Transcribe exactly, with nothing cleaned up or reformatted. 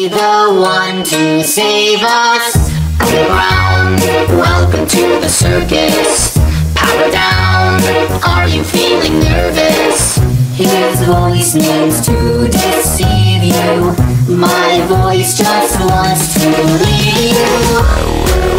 the one to save us. Underground, welcome to the circus. Power down, are you feeling nervous? His voice means to deceive you. My voice just wants to leave you.